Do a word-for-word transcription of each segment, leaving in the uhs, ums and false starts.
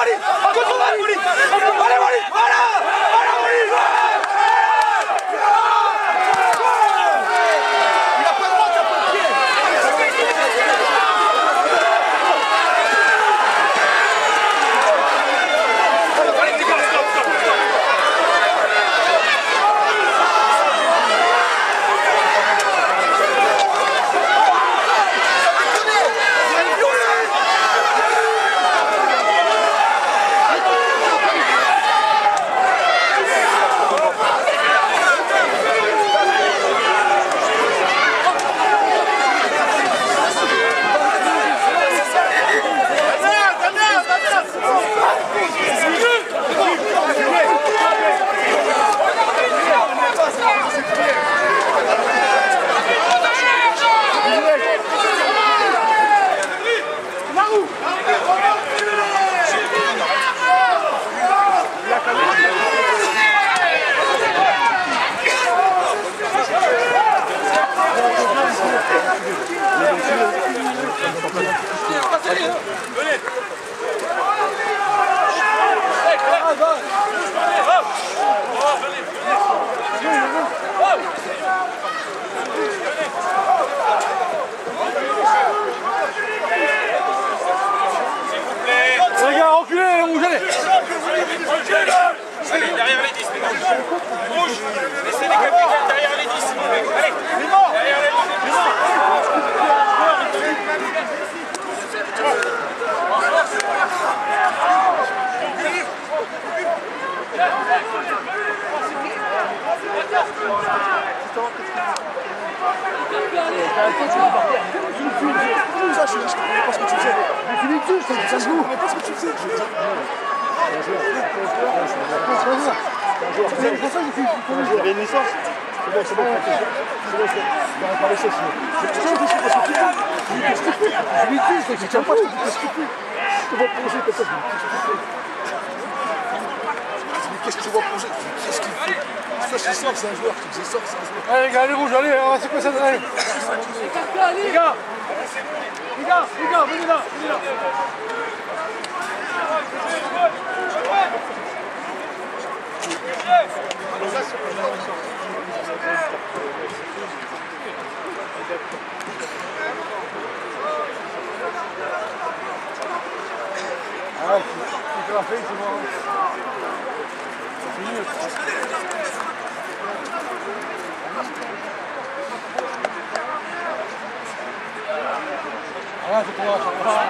Wally! Contre Wally! Allez Wally! Voilà! Voilà Wally! Il a pas le droit de taper le pied! Les gars, reculez, rouge, allez. Allez, derrière les dix, les gars. Rouge, laissez les capitaines derrière les dix. Allez, derrière les dix. Ça, je ne comprenais pas ce que tu faisais. Mais tu l'es tout, ça se joue. Je ne comprenais pas ce que tu faisais. C'est pour ça que j'ai fait une naissance. C'est bon, c'est bon, c'est bon, c'est bon. On va pas laisser sinon. C'est pour ça que je suis pas stupide. Je l'ai dit, je tiens pas, je suis stupide. Je te vois plonger comme ça. Qu'est-ce que tu vois plonger? Qu'est-ce qu'il fait? Ça, c'est sort, c'est un joueur. Tu faisais sort, c'est un joueur. Allez les gars, allez rouge, allez, c'est quoi ça? Allez. Les gars, les gars, les gars, venez là, venez là. Ah, tu l'as fait, c'est bon. C'est mieux. Ah, c'est pour moi, c'est pour moi.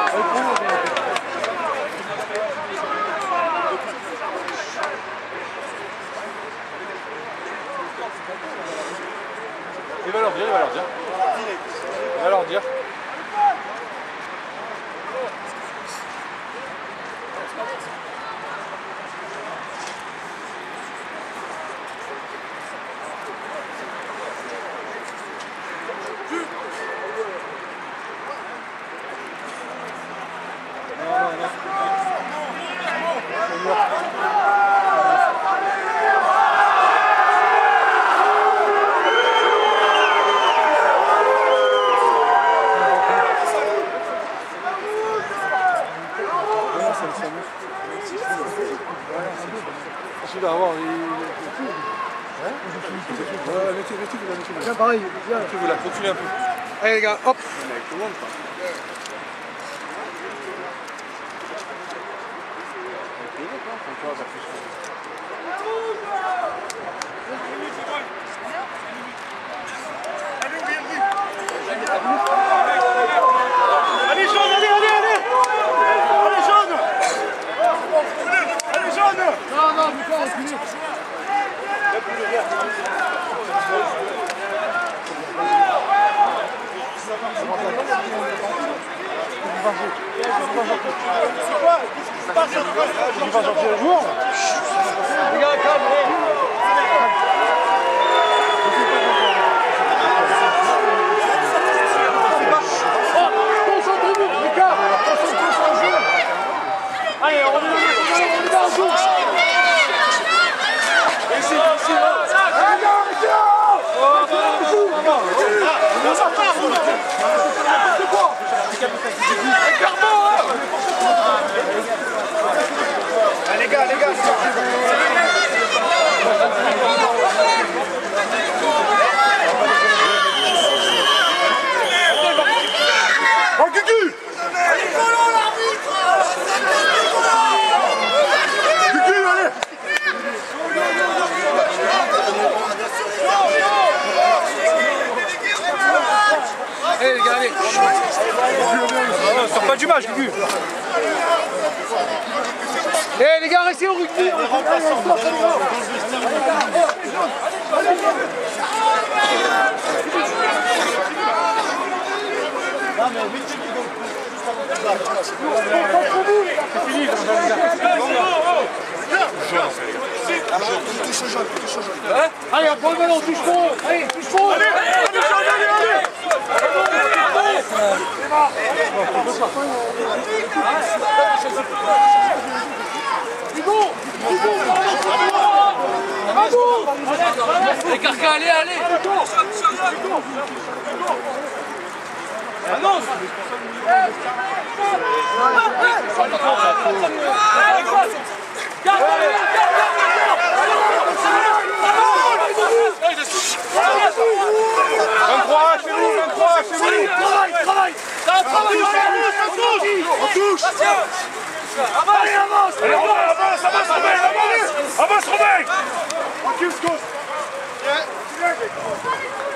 Il va leur dire, il va leur dire. Il va leur dire. Il va avoir, il... Hein? Ouais, mettez, mettez-vous là, mettez-vous là. Viens, pareil, viens. Mettez-vous là, continuez un peu. Allez les gars, hop. Avec tout le monde, quoi. Allez jaune, allez, allez, allez! Allez jaune! Allez jaune! Non, non, mais pas reculer. C'est quoi? Qu'est-ce qui se passe? Tu vas sortir le joueur. Les gars, calme. Concentrez-vous, les gars. Concentrez-vous sur le jeu. Allez, on est dans le jour. Ici, ici, là. C'est quoi? Eh les gars, restez au rugby. Non mais vite, c'est fini. Touche au jaune, touche au jaune. Allez, on prend le ballon, touche fond. Allez, touche fond. Allez, allez, allez. Hugo, Hugo, Les carcans, allez, allez. Annonce. vingt-trois, chez vous, vingt-trois, chez vous. travaille, travaille. Ça touche, ça touche. On touche. Allez, avance. Allez, Romain, avance, avance, Romain, avance. Avance, Romain. Tranquille, Scott.